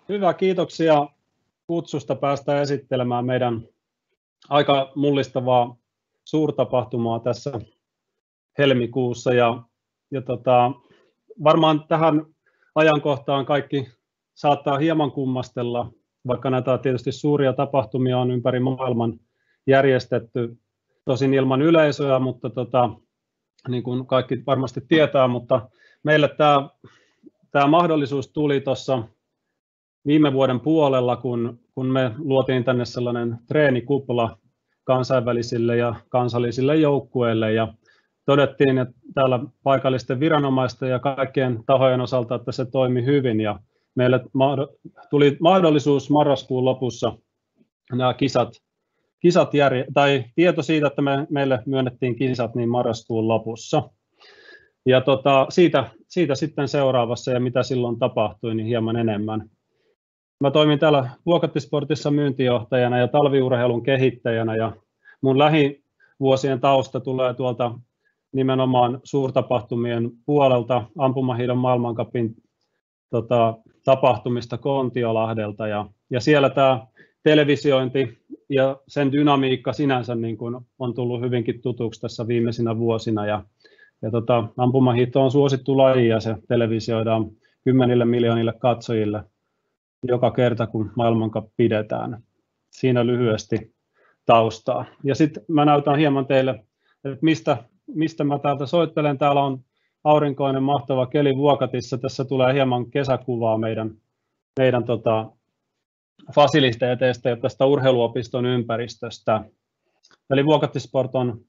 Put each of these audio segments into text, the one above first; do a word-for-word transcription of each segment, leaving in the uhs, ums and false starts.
Hyvä, kiitoksia kutsusta päästä esittelemään meidän aika mullistavaa suurtapahtumaa tässä helmikuussa. Ja, ja tota, varmaan tähän ajankohtaan kaikki saattaa hieman kummastella, vaikka näitä tietysti suuria tapahtumia on ympäri maailman järjestetty, tosin ilman yleisöä, mutta tota, niin kuin kaikki varmasti tietää, mutta meille tämä, tämä mahdollisuus tuli tuossa viime vuoden puolella, kun, kun me luotiin tänne sellainen treenikupla kansainvälisille ja kansallisille joukkueille ja todettiin, että täällä paikallisten viranomaisten ja kaikkien tahojen osalta, että se toimi hyvin ja meille tuli mahdollisuus marraskuun lopussa nämä kisat, kisat järje, tai tieto siitä, että me, meille myönnettiin kisat niin marraskuun lopussa. Ja tota, siitä, siitä sitten seuraavassa ja mitä silloin tapahtui, niin hieman enemmän. Mä toimin täällä Vuokatti-sportissa myyntijohtajana ja talviurheilun kehittäjänä ja mun lähivuosien tausta tulee tuolta nimenomaan suurtapahtumien puolelta ampumahiihdon maailmancupin tota, tapahtumista Kontiolahdelta ja, ja siellä tämä televisiointi ja sen dynamiikka sinänsä niin kun on tullut hyvinkin tutuksi tässä viimeisinä vuosina ja, ja tota, ampumahiihto on suosittu laji ja se televisioidaan kymmenille miljoonille katsojille joka kerta, kun maailmancup pidetään. Siinä lyhyesti taustaa. Ja sitten mä näytän hieman teille, että mistä, mistä mä täältä soittelen. Täällä on aurinkoinen, mahtava keli Vuokatissa. Tässä tulee hieman kesäkuvaa meidän, meidän tota, fasiliteeteista ja tästä urheiluopiston ympäristöstä. Eli Vuokatti Sport on,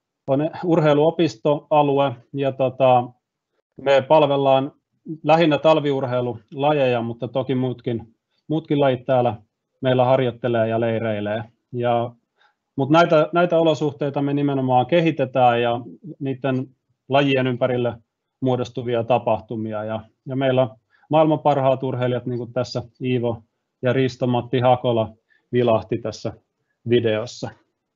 on urheiluopistoalue ja tota, me palvellaan lähinnä talviurheilulajeja, mutta toki muutkin, muutkin lajit täällä meillä harjoittelee ja leireilee. Ja, mutta näitä, näitä olosuhteita me nimenomaan kehitetään ja niiden lajien ympärille muodostuvia tapahtumia. Ja, ja meillä maailman parhaat urheilijat, niin kuin tässä Iivo ja Risto-Matti Hakola vilahti tässä videossa.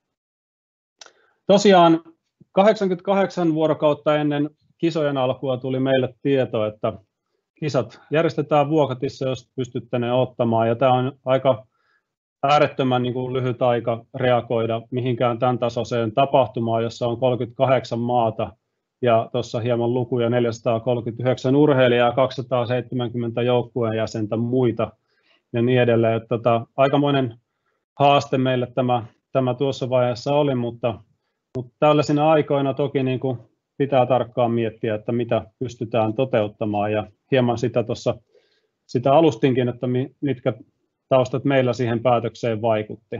Tosiaan kahdeksankymmentäkahdeksan vuorokautta ennen kisojen alkua tuli meille tieto, että kisat järjestetään Vuokatissa, jos pystytte ne ottamaan. Ja tämä on aika äärettömän niin kuin lyhyt aika reagoida mihinkään tämän tasoiseen tapahtumaan, jossa on kolmekymmentäkahdeksan maata ja tuossa hieman lukuja neljäsataakolmekymmentäyhdeksän urheilijaa, kaksisataaseitsemänkymmentä joukkueen jäsentä, muita ja niin edelleen. Että tota, aikamoinen haaste meille tämä, tämä tuossa vaiheessa oli, mutta, mutta tällaisina aikoina toki niin kuin pitää tarkkaan miettiä, että mitä pystytään toteuttamaan ja hieman sitä tuossa sitä alustinkin, että mitkä taustat meillä siihen päätökseen vaikutti.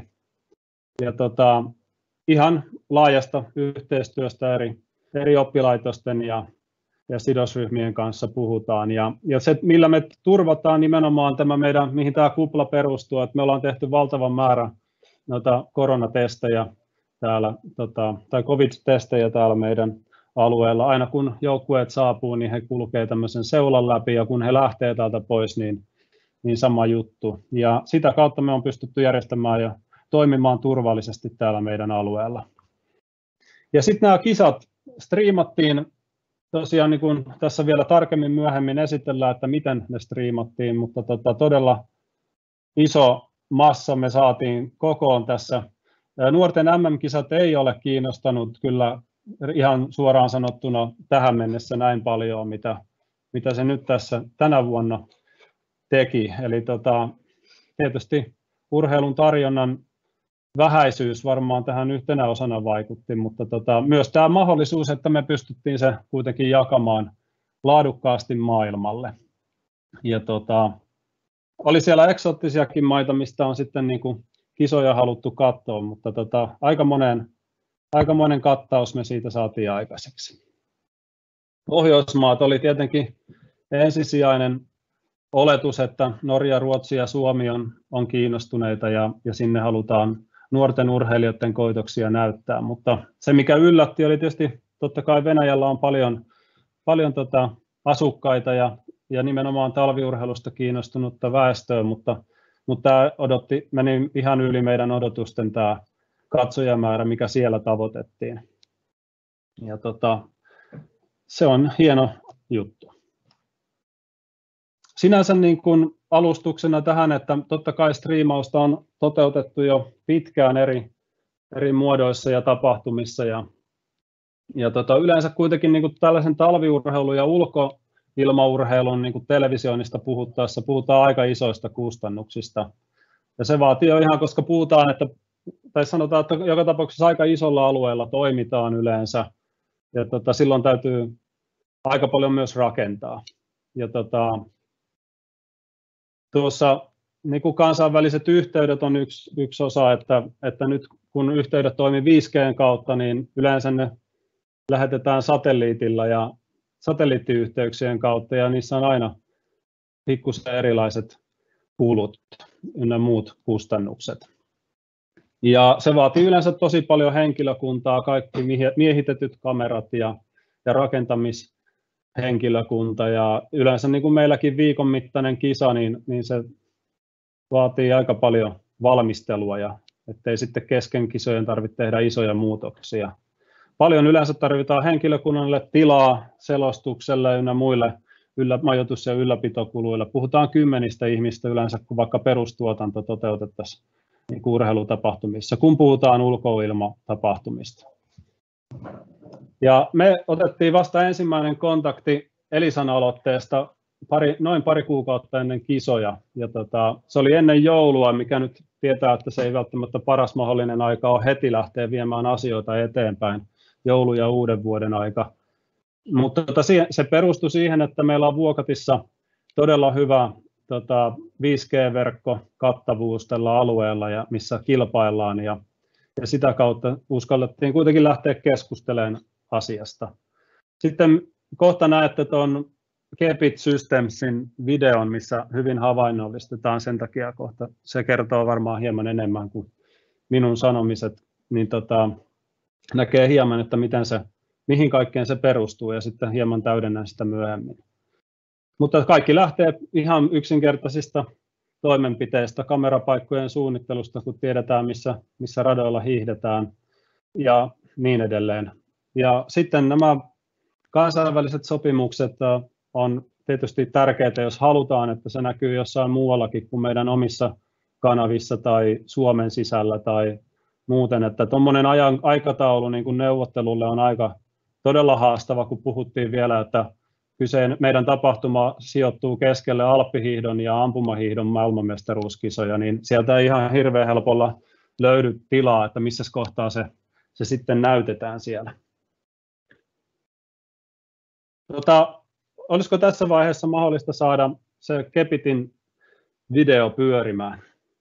Ja tota, ihan laajasta yhteistyöstä eri, eri oppilaitosten ja, ja sidosryhmien kanssa puhutaan. Ja, ja se, millä me turvataan nimenomaan tämä meidän, mihin tämä kupla perustuu, että me ollaan tehty valtavan määrä noita koronatestejä täällä, tota, tai covid-testejä täällä meidän alueella. Aina kun joukkueet saapuu, niin he kulkee tämmöisen seulan läpi ja kun he lähtee täältä pois, niin, niin sama juttu. Ja sitä kautta me on pystytty järjestämään ja toimimaan turvallisesti täällä meidän alueella. Ja sitten nämä kisat striimattiin, tosiaan niin kuin tässä vielä tarkemmin myöhemmin esitellään, että miten ne striimattiin, mutta tota, todella iso massa me saatiin kokoon tässä. Nuorten M M-kisat ei ole kiinnostanut kyllä ihan suoraan sanottuna tähän mennessä näin paljon, mitä, mitä se nyt tässä tänä vuonna teki. Eli tota, tietysti urheilun tarjonnan vähäisyys varmaan tähän yhtenä osana vaikutti, mutta tota, myös tämä mahdollisuus, että me pystyttiin se kuitenkin jakamaan laadukkaasti maailmalle. Ja tota, oli siellä eksoottisiakin maita, mistä on sitten niin kuin kisoja haluttu katsoa, mutta tota, aika monen Aikamoinen kattaus me siitä saatiin aikaiseksi. Pohjoismaat oli tietenkin ensisijainen oletus, että Norja, Ruotsi ja Suomi on, on kiinnostuneita ja, ja sinne halutaan nuorten urheilijoiden koitoksia näyttää. Mutta se mikä yllätti oli tietysti, totta kai Venäjällä on paljon, paljon tota asukkaita ja, ja nimenomaan talviurheilusta kiinnostunutta väestöä, mutta, mutta tämä odotti, meni ihan yli meidän odotusten tämä katsojamäärä, mikä siellä tavoitettiin. Ja tota, se on hieno juttu. Sinänsä niin kuin alustuksena tähän, että totta kai striimausta on toteutettu jo pitkään eri, eri muodoissa ja tapahtumissa. Ja, ja tota, yleensä kuitenkin niin kuin tällaisen talviurheilun ja ulkoilmaurheilun niin kuin televisioinnista puhuttaessa puhutaan aika isoista kustannuksista. Ja se vaatii jo ihan, koska puhutaan, että, tai sanotaan, että joka tapauksessa aika isolla alueella toimitaan yleensä. Ja tota, silloin täytyy aika paljon myös rakentaa. Ja tota, tuossa niin kuin kansainväliset yhteydet on yksi, yksi osa, että, että nyt kun yhteydet toimii viisi G:n kautta, niin yleensä ne lähetetään satelliitilla ja satelliittiyhteyksien kautta, ja niissä on aina pikkusen erilaiset kulut ynnä muut kustannukset. Ja se vaatii yleensä tosi paljon henkilökuntaa, kaikki miehitetyt kamerat ja, ja rakentamishenkilökunta, ja yleensä niin kuin meilläkin viikon mittainen kisa, niin, niin se vaatii aika paljon valmistelua, ja ettei sitten kesken kisojen tarvitse tehdä isoja muutoksia. Paljon yleensä tarvitaan henkilökunnalle tilaa selostukselle ynnä muille yllä, majoitus- ja ylläpitokuluille. Puhutaan kymmenistä ihmistä yleensä, kun vaikka perustuotanto toteutettaisiin niin urheilutapahtumissa, kun puhutaan ulkoilmatapahtumista. Ja me otettiin vasta ensimmäinen kontakti Elisan aloitteesta pari, noin pari kuukautta ennen kisoja. Ja tota, se oli ennen joulua, mikä nyt tietää, että se ei välttämättä paras mahdollinen aika ole heti lähteä viemään asioita eteenpäin, joulu- ja uuden vuoden aika. Mutta tota, se perustui siihen, että meillä on Vuokatissa todella hyvä tota, viisi G-verkko kattavuus tällä alueella, ja missä kilpaillaan, ja, ja sitä kautta uskallettiin kuitenkin lähteä keskustelemaan asiasta. Sitten kohta näette tuon Kepit Systemsin videon, missä hyvin havainnollistetaan, sen takia kohta se kertoo varmaan hieman enemmän kuin minun sanomiset, niin tota, näkee hieman, että miten se, mihin kaikkeen se perustuu, ja sitten hieman täydennän sitä myöhemmin. Mutta kaikki lähtee ihan yksinkertaisista toimenpiteistä, kamerapaikkojen suunnittelusta, kun tiedetään, missä, missä radoilla hiihdetään ja niin edelleen. Ja sitten nämä kansainväliset sopimukset on tietysti tärkeitä, jos halutaan, että se näkyy jossain muuallakin kuin meidän omissa kanavissa tai Suomen sisällä tai muuten, että tuommoinen aikataulu niin kuin neuvottelulle on aika todella haastava, kun puhuttiin vielä, että kyseinen meidän tapahtuma sijoittuu keskelle alppihiihdon ja ampumahiihdon maailmanmestaruuskisoja, niin sieltä ei ihan hirveän helpolla löydy tilaa, että missä kohtaa se, se sitten näytetään siellä. Tota, olisiko tässä vaiheessa mahdollista saada se Kepitin video pyörimään?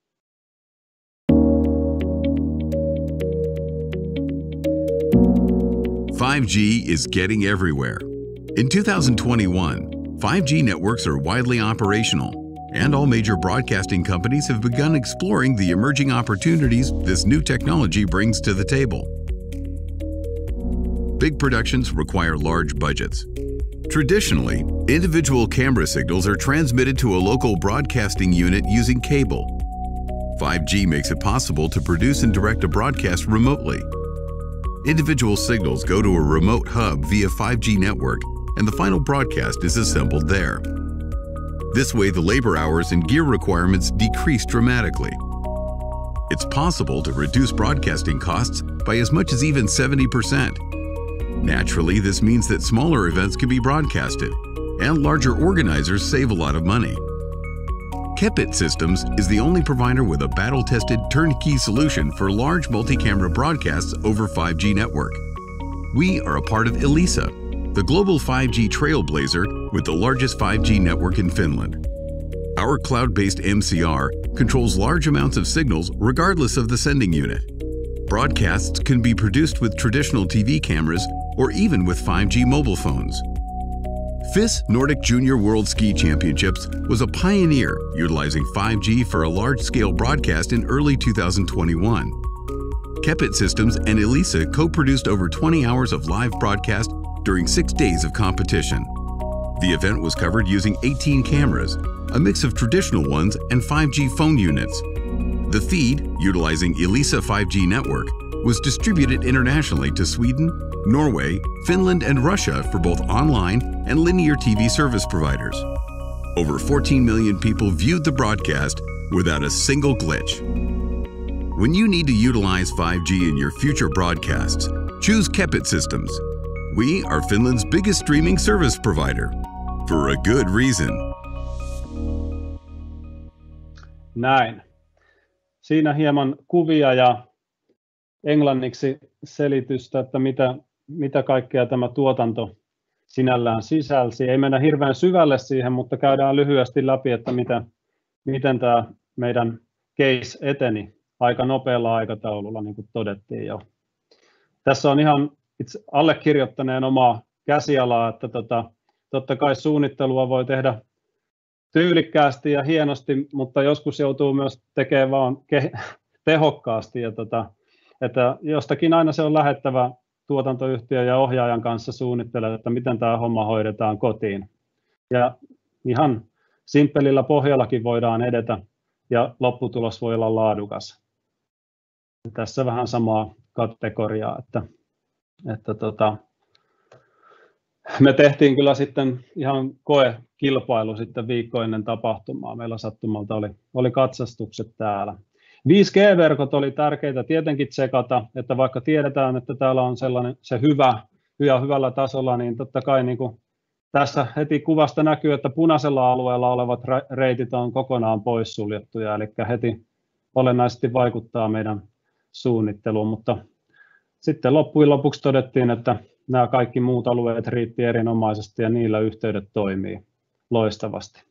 five G is getting everywhere. In two thousand twenty-one, five G networks are widely operational, and all major broadcasting companies have begun exploring the emerging opportunities this new technology brings to the table. Big productions require large budgets. Traditionally, individual camera signals are transmitted to a local broadcasting unit using cable. five G makes it possible to produce and direct a broadcast remotely. Individual signals go to a remote hub via five G network, and the final broadcast is assembled there. This way, the labor hours and gear requirements decrease dramatically. It's possible to reduce broadcasting costs by as much as even seventy percent. Naturally, this means that smaller events can be broadcasted, and larger organizers save a lot of money. Kepit Systems is the only provider with a battle-tested turnkey solution for large multi-camera broadcasts over five G network. We are a part of Elisa, the global five G trailblazer with the largest five G network in Finland. Our cloud-based M C R controls large amounts of signals regardless of the sending unit. Broadcasts can be produced with traditional T V cameras or even with five G mobile phones. F I S Nordic Junior World Ski Championships was a pioneer utilizing five G for a large-scale broadcast in early two thousand twenty-one. Kepit Systems and Elisa co-produced over twenty hours of live broadcast during six days of competition. The event was covered using eighteen cameras, a mix of traditional ones and five G phone units. The feed, utilizing Elisa five G network, was distributed internationally to Sweden, Norway, Finland, and Russia for both online and linear T V service providers. over fourteen million people viewed the broadcast without a single glitch. When you need to utilize five G in your future broadcasts, choose Kepit Systems. We are Finland's biggest streaming service provider, for a good reason. Näin. Siinä hieman kuvia ja englanniksi selitystä, että mitä, mitä kaikkea tämä tuotanto sinällään sisälsi. Ei mennä hirveän syvälle siihen, mutta käydään lyhyesti läpi, että mitä, miten tämä meidän case eteni aika nopealla aikataululla, niin kuin todettiin jo. Tässä on ihan itse allekirjoittaneen omaa käsialaa, että tota, totta kai suunnittelua voi tehdä tyylikkäästi ja hienosti, mutta joskus joutuu myös tekemään vaan tehokkaasti. Ja tota, että jostakin aina se on lähettävä tuotantoyhtiö ja ohjaajan kanssa suunnittelemaan, että miten tämä homma hoidetaan kotiin. Ja ihan simppelillä pohjallakin voidaan edetä ja lopputulos voi olla laadukas. Ja tässä vähän samaa kategoriaa, että, että tota, me tehtiin kyllä sitten ihan koekilpailu sitten viikko ennen tapahtumaa. Meillä sattumalta oli, oli katsastukset täällä. viisi G-verkot oli tärkeitä tietenkin tsekata, että vaikka tiedetään, että täällä on sellainen se hyvä, hyvä hyvällä tasolla, niin totta kai niin kuin tässä heti kuvasta näkyy, että punaisella alueella olevat reitit on kokonaan poissuljettuja, eli heti olennaisesti vaikuttaa meidän suunnitteluun, mutta sitten loppujen lopuksi todettiin, että nämä kaikki muut alueet riitti erinomaisesti ja niillä yhteydet toimii loistavasti.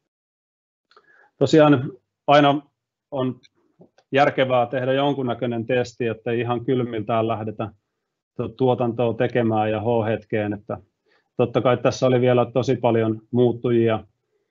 Tosiaan aina on järkevää tehdä jonkunnäköinen testi, että ei ihan kylmiltään lähdetä tuotantoa tekemään ja H-hetkeen. Että totta kai tässä oli vielä tosi paljon muuttujia.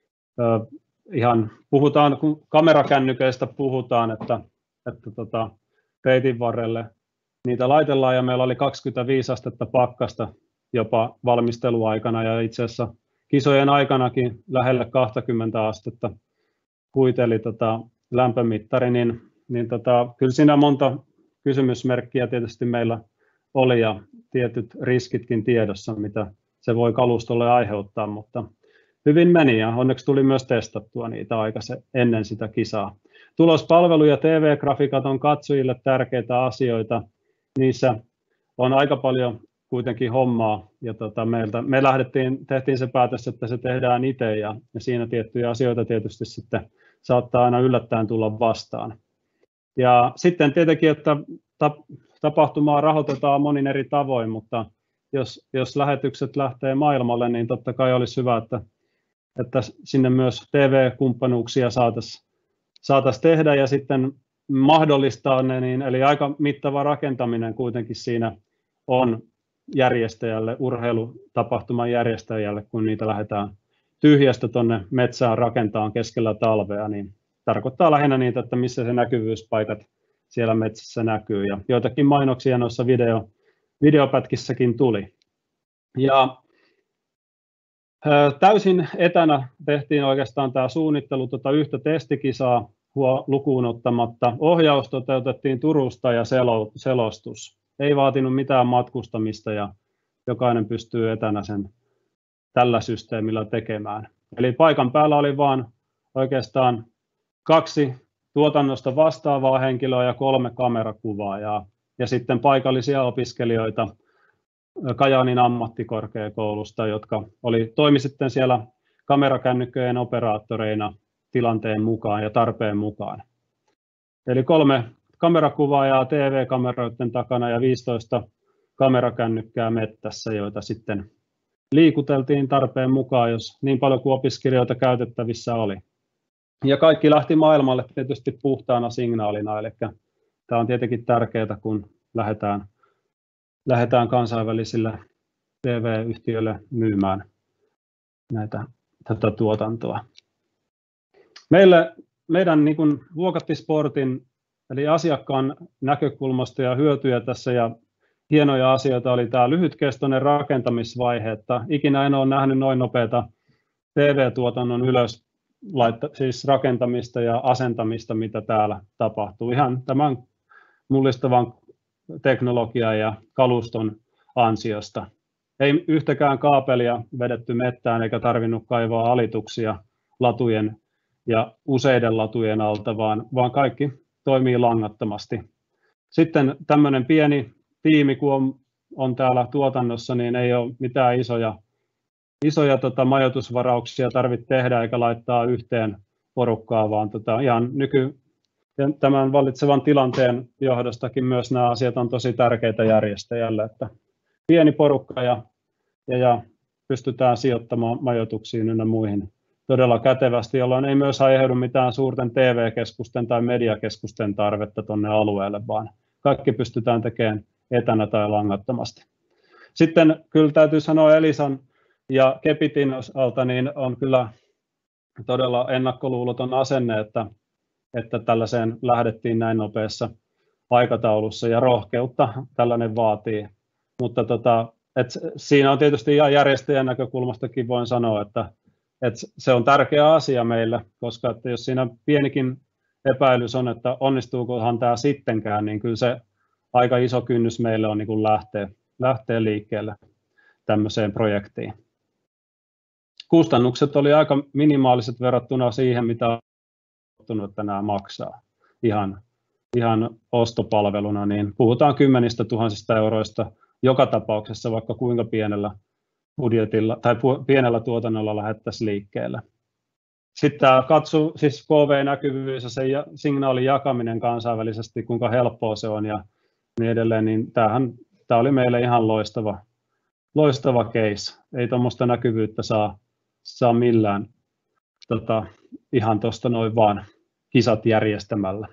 Ihan puhutaan, kun kamerakännykeistä puhutaan, että, että tota, reitin varrelle niitä laitellaan ja meillä oli kaksikymmentäviisi astetta pakkasta jopa valmisteluaikana ja itse asiassa kisojen aikanakin lähelle kaksikymmentä astetta huiteli tota lämpömittari, niin, niin tota, kyllä siinä monta kysymysmerkkiä tietysti meillä oli ja tietyt riskitkin tiedossa, mitä se voi kalustolle aiheuttaa, mutta hyvin meni ja onneksi tuli myös testattua niitä aikaisemmin ennen sitä kisaa. Tulospalvelu ja T V-grafiikat on katsojille tärkeitä asioita. Niissä on aika paljon kuitenkin hommaa ja tota meiltä, me lähdettiin, tehtiin se päätös, että se tehdään itse ja, ja siinä tiettyjä asioita tietysti sitten saattaa aina yllättäen tulla vastaan. Ja sitten tietenkin, että tapahtumaa rahoitetaan monin eri tavoin, mutta jos, jos lähetykset lähtee maailmalle, niin totta kai olisi hyvä, että, että sinne myös T V-kumppanuuksia saataisiin saatais tehdä ja sitten mahdollistaa ne, niin, eli aika mittava rakentaminen kuitenkin siinä on järjestäjälle, urheilutapahtuman järjestäjälle, kun niitä lähdetään tyhjästä tuonne metsään rakentamaan keskellä talvea, niin tarkoittaa lähinnä niitä, että missä se näkyvyyspaikat siellä metsässä näkyy, ja joitakin mainoksia noissa video, videopätkissäkin tuli. Ja ää, täysin etänä tehtiin oikeastaan tämä suunnittelu, tota yhtä testikisaa lukuun ottamatta. Ohjaus toteutettiin Turusta ja selostus. Ei vaatinut mitään matkustamista ja jokainen pystyy etänä sen tällä systeemillä tekemään. Eli paikan päällä oli vain oikeastaan kaksi tuotannosta vastaavaa henkilöä ja kolme kamerakuvaajaa. Ja sitten paikallisia opiskelijoita Kajaanin ammattikorkeakoulusta, jotka oli, toimi sitten siellä kamerakännyköjen operaattoreina tilanteen mukaan ja tarpeen mukaan. Eli kolme kamerakuvaajaa T V-kameroiden takana ja viisitoista kamerakännykkää mettässä, joita sitten liikuteltiin tarpeen mukaan, jos niin paljon kuin opiskelijoita käytettävissä oli. Ja kaikki lähti maailmalle tietysti puhtaana signaalina, eli tämä on tietenkin tärkeää, kun lähdetään, lähdetään kansainvälisille T V-yhtiöille myymään näitä, tätä tuotantoa. Meille, meidän niin kuin Vuokatti Sportin eli asiakkaan näkökulmasta ja hyötyjä tässä ja hienoja asioita oli tämä lyhytkestoinen rakentamisvaihe, että ikinä en ole nähnyt noin nopeata T V-tuotannon ylös laitta, siis rakentamista ja asentamista, mitä täällä tapahtuu. Ihan tämän mullistavan teknologian ja kaluston ansiosta. Ei yhtäkään kaapelia vedetty mettään eikä tarvinnut kaivaa alituksia latujen ja useiden latujen alta, vaan, vaan kaikki toimii langattomasti. Sitten tämmöinen pieni tiimi, kun on, on täällä tuotannossa, niin ei ole mitään isoja, isoja tota, majoitusvarauksia tarvitse tehdä eikä laittaa yhteen porukkaa, vaan tota, ihan nyky, tämän vallitsevan tilanteen johdostakin myös nämä asiat on tosi tärkeitä järjestäjälle, että pieni porukka ja, ja, ja pystytään sijoittamaan majoituksiin ynnä muihin todella kätevästi, jolloin ei myös aiheudu mitään suurten T V-keskusten tai mediakeskusten tarvetta tuonne alueelle, vaan kaikki pystytään tekemään etänä tai langattomasti. Sitten kyllä täytyy sanoa Elisan ja Kepitin osalta, niin on kyllä todella ennakkoluuloton asenne, että, että tällaiseen lähdettiin näin nopeassa aikataulussa ja rohkeutta tällainen vaatii. Mutta tota, et siinä on tietysti ihan järjestäjän näkökulmastakin voin sanoa, että, että se on tärkeä asia meille, koska että jos siinä pienikin epäilys on, että onnistuukohan tämä sittenkään, niin kyllä se aika iso kynnys meille on niin kuin lähteä, lähteä liikkeelle tämmöiseen projektiin. Kustannukset oli aika minimaaliset verrattuna siihen, mitä on tottunut, että nämä maksaa ihan, ihan ostopalveluna, niin puhutaan kymmenistä tuhansista euroista joka tapauksessa, vaikka kuinka pienellä budjetilla tai pienellä tuotannolla lähdettäisiin liikkeelle. Sitten tämä katso, siis K V-näkyvyys ja sen signaalin jakaminen kansainvälisesti, kuinka helppoa se on ja niin edelleen, niin tämähän, tämä oli meille ihan loistava, loistava case. Ei tuommoista näkyvyyttä saa, saa millään tota, ihan tuosta noin vaan kisat järjestämällä.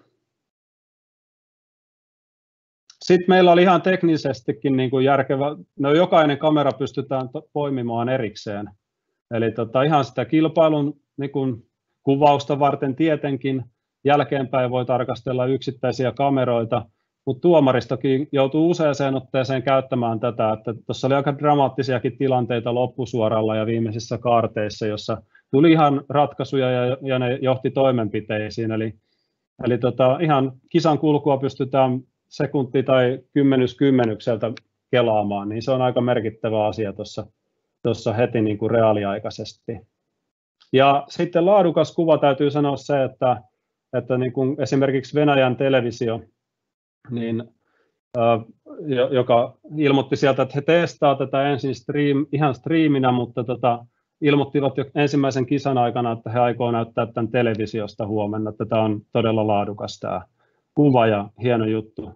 Sitten meillä oli ihan teknisestikin niin kuin järkevä, no jokainen kamera pystytään poimimaan erikseen. Eli tota, ihan sitä kilpailun niin kuin kuvausta varten tietenkin jälkeenpäin voi tarkastella yksittäisiä kameroita, mutta tuomaristokin joutuu useaseen otteeseen käyttämään tätä, että tuossa oli aika dramaattisiakin tilanteita loppusuoralla ja viimeisissä kaarteissa, jossa tuli ihan ratkaisuja ja, ja ne johti toimenpiteisiin. Eli, eli tota, ihan kisan kulkua pystytään sekunti tai kymmenys kymmenykseltä kelaamaan, niin se on aika merkittävä asia tuossa, tuossa heti niin kuin reaaliaikaisesti. Ja sitten laadukas kuva täytyy sanoa se, että, että niin kuin esimerkiksi Venäjän televisio, niin, äh, joka ilmoitti sieltä, että he testaavat tätä ensin stream, ihan striiminä, mutta tota, ilmoittivat jo ensimmäisen kisan aikana, että he aikoo näyttää tämän televisiosta huomenna, että tämä on todella laadukas tämä kuva ja hieno juttu.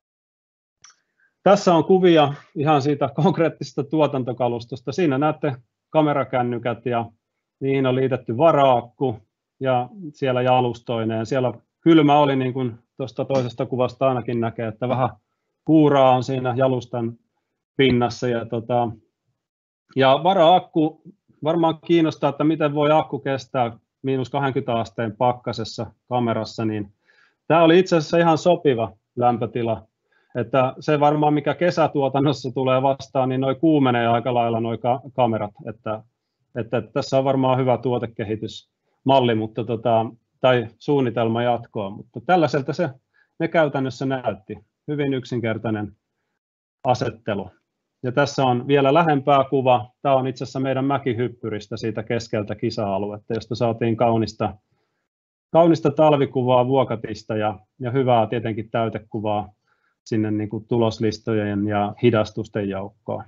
Tässä on kuvia ihan siitä konkreettisesta tuotantokalustosta. Siinä näette kamerakännykät ja niihin on liitetty varaakku ja siellä jalustoineen. Siellä kylmä oli, niin kuin tuosta toisesta kuvasta ainakin näkee, että vähän kuuraa on siinä jalustan pinnassa. Ja, tota, ja varaakku varmaan kiinnostaa, että miten voi akku kestää miinus kaksikymmentä asteen pakkasessa kamerassa. Niin tämä oli itse asiassa ihan sopiva lämpötila. Että se varmaan mikä kesätuotannossa tulee vastaan, niin noi kuumenee aika lailla noi kamerat. Että, että tässä on varmaan hyvä tuotekehitysmalli mutta tota, tai suunnitelma jatkoa, mutta tällaiselta se ne käytännössä näytti. Hyvin yksinkertainen asettelu. Ja tässä on vielä lähempää kuva. Tämä on itse asiassa meidän mäkihyppyristä siitä keskeltä kisa-aluetta, josta saatiin kaunista, kaunista talvikuvaa Vuokatista ja, ja hyvää tietenkin täytekuvaa sinne niin kuin tuloslistojen ja hidastusten joukkoon.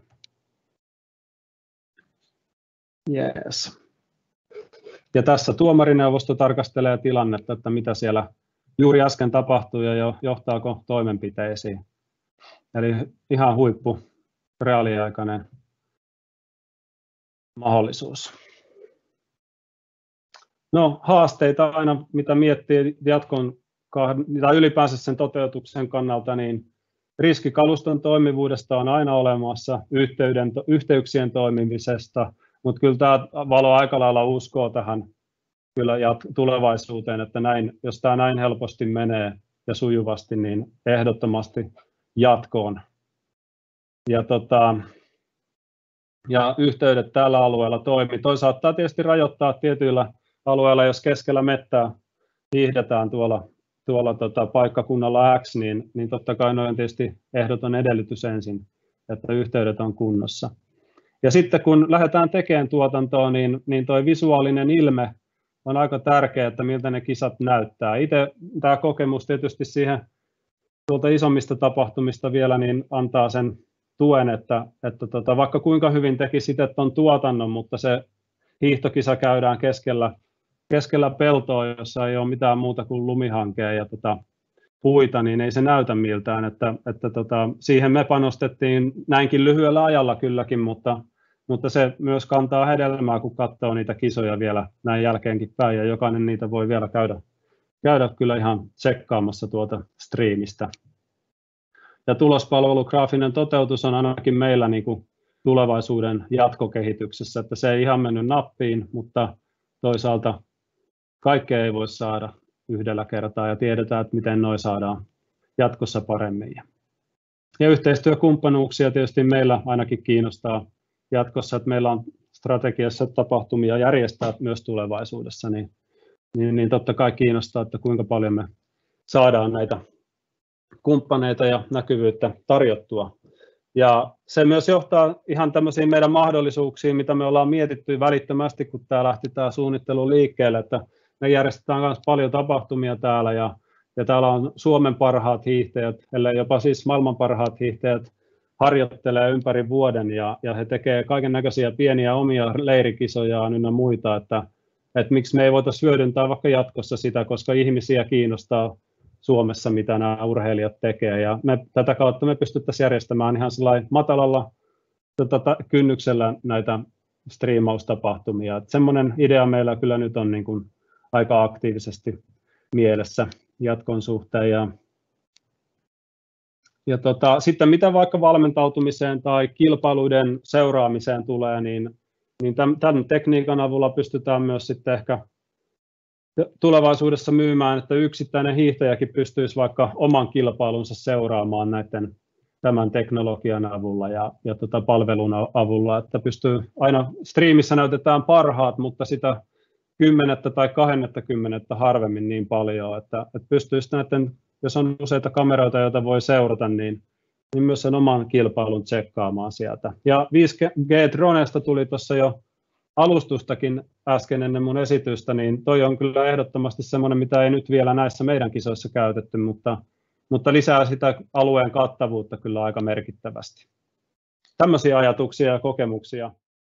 Yes. Ja tässä tuomarineuvosto tarkastelee tilannetta, että mitä siellä juuri äsken tapahtui ja johtaako toimenpiteisiin. Eli ihan huippu reaaliaikainen mahdollisuus. No haasteita aina, mitä miettii jatkon tai ylipäänsä sen toteutuksen kannalta, niin riskikaluston toimivuudesta on aina olemassa, yhteyden, yhteyksien toimimisesta, mutta kyllä tämä Valo aika lailla uskoo tähän kyllä tulevaisuuteen, että näin, jos tämä näin helposti menee ja sujuvasti, niin ehdottomasti jatkoon. Ja, tota, ja yhteydet tällä alueella toimii. Toisaalta saattaa tietysti rajoittaa tietyillä alueilla, jos keskellä mettää hiihdetään tuolla tuolla tota, paikkakunnalla X, niin, niin totta kai noin on tietysti ehdoton edellytys ensin, että yhteydet on kunnossa. Ja sitten kun lähdetään tekemään tuotantoa, niin, niin tuo visuaalinen ilme on aika tärkeää, että miltä ne kisat näyttää. Itse tämä kokemus tietysti siihen tuolta isommista tapahtumista vielä niin antaa sen tuen, että, että tota, vaikka kuinka hyvin tekisi itse tuon tuotannon, mutta se hiihtokisa käydään keskellä, keskellä peltoa, jossa ei ole mitään muuta kuin lumihankea ja tota, puita, niin ei se näytä miltään. Että, että tota, siihen me panostettiin näinkin lyhyellä ajalla kylläkin, mutta, mutta se myös kantaa hedelmää, kun katsoo niitä kisoja vielä näin jälkeenkin päin, ja jokainen niitä voi vielä käydä, käydä kyllä ihan tsekkaamassa tuota striimistä. Ja tulospalvelu, graafinen toteutus on ainakin meillä niin kuin tulevaisuuden jatkokehityksessä, että se ei ihan mennyt nappiin, mutta toisaalta kaikkea ei voi saada yhdellä kertaa ja tiedetään, että miten noi saadaan jatkossa paremmin. Ja yhteistyökumppanuuksia tietysti meillä ainakin kiinnostaa jatkossa, että meillä on strategiassa tapahtumia järjestää myös tulevaisuudessa, niin, niin, niin totta kai kiinnostaa, että kuinka paljon me saadaan näitä kumppaneita ja näkyvyyttä tarjottua. Ja se myös johtaa ihan tämmöisiin meidän mahdollisuuksiin, mitä me ollaan mietitty välittömästi, kun tämä lähti tämä suunnittelu liikkeelle, että me järjestetään myös paljon tapahtumia täällä, ja, ja täällä on Suomen parhaat hiihtäjät, ellei jopa siis maailman parhaat hiihtäjät harjoittelee ympäri vuoden, ja, ja he tekevät kaiken näköisiä pieniä omia leirikisoja ynnä muita, että, että miksi me ei voitaisiin hyödyntää vaikka jatkossa sitä, koska ihmisiä kiinnostaa Suomessa, mitä nämä urheilijat tekee, ja me, tätä kautta me pystyttäisiin järjestämään ihan sellainen matalalla tota, kynnyksellä näitä striimaustapahtumia. Että semmoinen idea meillä kyllä nyt on niin kuin aika aktiivisesti mielessä jatkon suhteen. Ja, ja tota, sitten mitä vaikka valmentautumiseen tai kilpailuiden seuraamiseen tulee, niin, niin tämän, tämän tekniikan avulla pystytään myös sitten ehkä tulevaisuudessa myymään, että yksittäinen hiihtäjäkin pystyisi vaikka oman kilpailunsa seuraamaan näiden tämän teknologian avulla ja, ja tota palvelun avulla, että pystyy aina striimissä näytetään parhaat, mutta sitä kymmenettä tai kahdennettакymmenettä harvemmin niin paljon, että, että pystyisi näiden, jos on useita kameroita, joita voi seurata, niin, niin myös sen oman kilpailun tsekkaamaan sieltä. Ja viisi G-dronesta tuli tuossa jo alustustakin äsken ennen mun esitystä, niin toi on kyllä ehdottomasti semmoinen, mitä ei nyt vielä näissä meidän kisoissa käytetty, mutta, mutta lisää sitä alueen kattavuutta kyllä aika merkittävästi. Tämmöisiä ajatuksia ja kokemuksia